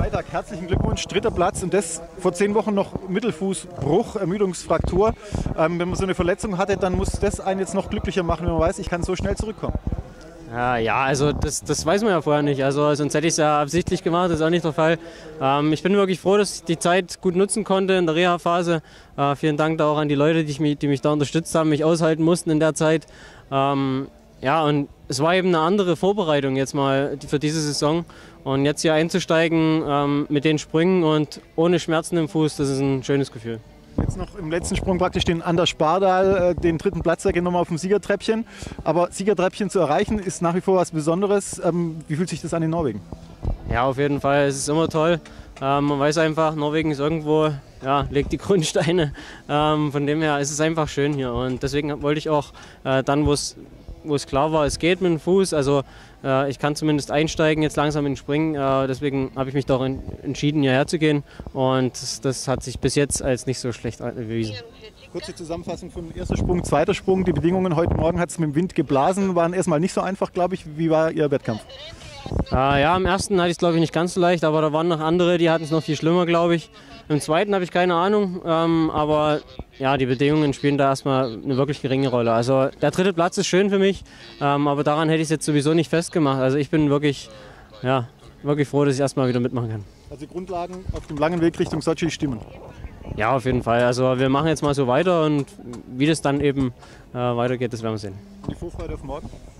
Freitag, herzlichen Glückwunsch, dritter Platz und das vor 10 Wochen noch Mittelfußbruch, Ermüdungsfraktur. Wenn man so eine Verletzung hatte, dann muss das einen jetzt noch glücklicher machen, wenn man weiß, ich kann so schnell zurückkommen. Ja, also das weiß man ja vorher nicht. Also sonst hätte ich es ja absichtlich gemacht, das ist auch nicht der Fall. Ich bin wirklich froh, dass ich die Zeit gut nutzen konnte in der Reha-Phase. Vielen Dank da auch an die Leute, die mich da unterstützt haben, mich aushalten mussten in der Zeit. Ja, und es war eben eine andere Vorbereitung jetzt mal für diese Saison. Und jetzt hier einzusteigen mit den Sprüngen und ohne Schmerzen im Fuß, das ist ein schönes Gefühl. Jetzt noch im letzten Sprung praktisch den Anders Spardal, den dritten Platz genommen auf dem Siegertreppchen. Aber Siegertreppchen zu erreichen ist nach wie vor was Besonderes. Wie fühlt sich das an in Norwegen? Ja, auf jeden Fall. Es ist immer toll. Man weiß einfach, Norwegen ist irgendwo, ja, legt die Grundsteine. Von dem her ist es einfach schön hier. Und deswegen wollte ich auch dann, wo es klar war, es geht mit dem Fuß. Also ich kann zumindest einsteigen, jetzt langsam in den Springen. Deswegen habe ich mich doch entschieden, hierher zu gehen. Und das hat sich bis jetzt als nicht so schlecht erwiesen. Kurze Zusammenfassung von erster Sprung, zweiter Sprung. Die Bedingungen heute Morgen hat es mit dem Wind geblasen, waren erstmal nicht so einfach, glaube ich. Wie war Ihr Wettkampf? Ja, im ersten hatte ich es, glaube ich, nicht ganz so leicht, aber da waren noch andere, die hatten es noch viel schlimmer, glaube ich. Im zweiten habe ich keine Ahnung, aber ja, die Bedingungen spielen da erstmal eine wirklich geringe Rolle. Also der dritte Platz ist schön für mich, aber daran hätte ich es jetzt sowieso nicht festgemacht. Also ich bin wirklich, ja, wirklich froh, dass ich erstmal wieder mitmachen kann. Also Grundlagen auf dem langen Weg Richtung Sochi stimmen? Ja, auf jeden Fall. Also wir machen jetzt mal so weiter und wie das dann eben weitergeht, das werden wir sehen. Die Vorfreude auf morgen?